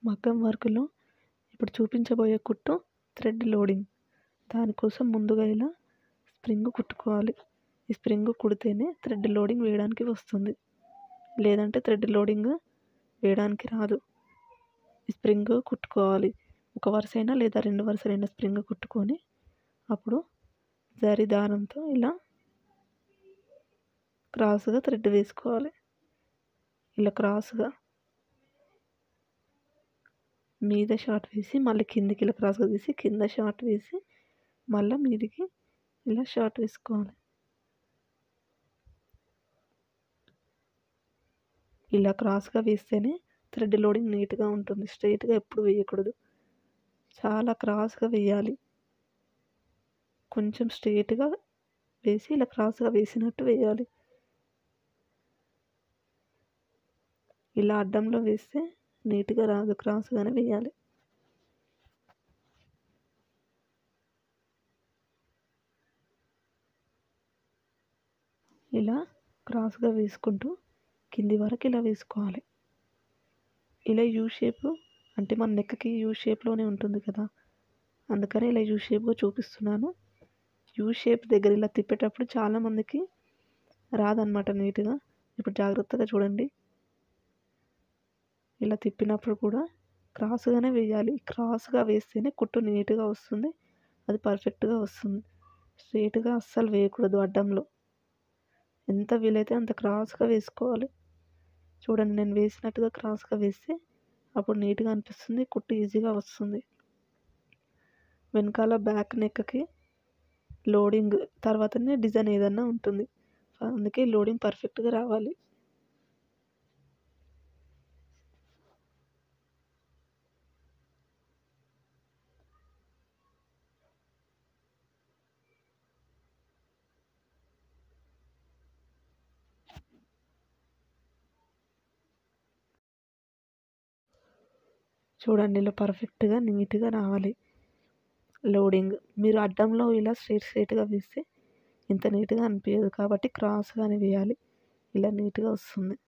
మగ్గం వర్క్‌లో ఇప్పుడు చూపించబోయే కుట్టు థ్రెడ్ లోడింగ్. దానికోసం ముందుగా ఇలా స్ప్రింగ్ కుట్టుకోవాలి. ఈ స్ప్రింగ్ కుడితేనే థ్రెడ్ లోడింగ్ వేయడానికి వస్తుంది. లేదంటే థ్రెడ్ లోడింగ్ వేయడానికి రాదు. ఈ స్ప్రింగ్ కుట్టుకోవాలి. ఒక వరుసైనా లేదా 2 వరుసలైన స్ప్రింగ్ కుట్టుకొని అప్పుడు జరీ దారంతో ఇలా క్రాస్‌గా థ్రెడ్ వేసుకోవాలి. ఇలా క్రాస్‌గా మీద షార్ట్ వేసి మళ్ళీ కిందికి ఇలా క్రాస్‌గా తీసి కింద షార్ట్ వేసి మళ్ళా మీదికి ఇలా షార్ట్ వేసుకోవాలి. ఇలా క్రాస్‌గా వేస్తేనే థ్రెడ్ లోడింగ్ నీట్‌గా ఉంటుంది. స్ట్రెయిట్‌గా ఎప్పుడు వేయకూడదు. చాలా క్రాస్‌గా వేయాలి. కొంచెం స్ట్రెయిట్‌గా వేసి ఇలా క్రాస్‌గా వేసినట్టు వేయాలి. ఇలా అడ్డంలో వేస్తే నీట్‌గా రాదు. క్రాస్‌గానే వేయాలి. ఇలా క్రాస్‌గా వేసుకుంటూ కింది వరకు ఇలా వేసుకోవాలి. ఇలా యూ షేప్ అంటే మన నెక్‌కి యూ షేప్‌లోనే ఉంటుంది కదా! అందుకని ఇలా యూ షేప్‌గా చూపిస్తున్నాను. యూ షేప్ దగ్గర ఇలా తిప్పేటప్పుడు చాలామందికి రాదనమాట నీట్‌గా. ఇప్పుడు జాగ్రత్తగా చూడండి. ఇలా తిప్పినప్పుడు కూడా క్రాస్‌గానే వేయాలి. క్రాస్‌గా వేస్తేనే కుట్టు నీట్‌గా వస్తుంది. అది పర్ఫెక్ట్‌గా వస్తుంది. స్ట్రెయిట్‌గా అస్సలు వేయకూడదు అడ్డంలో. ఎంత వీలైతే అంత క్రాస్‌గా వేసుకోవాలి. చూడండి నేను వేసినట్టుగా క్రాస్‌గా వేస్తే అప్పుడు నీట్‌గా అనిపిస్తుంది. కుట్టు ఈజీగా వస్తుంది. వెనకాల బ్యాక్ నెక్‌కి లోడింగ్ తర్వాతనే డిజైన్ ఏదన్నా ఉంటుంది. అందుకే లోడింగ్ పర్ఫెక్ట్‌గా రావాలి. చూడండి ఇలా పర్ఫెక్ట్‌గా నీట్‌గా రావాలి లోడింగ్. మీరు అడ్డంలో ఇలా స్ట్రెయిట్‌గా వేస్తే ఇంత నీట్‌గా అనిపియదు. కాబట్టి క్రాస్‌గానే వేయాలి. ఇలా నీట్‌గా వస్తుంది.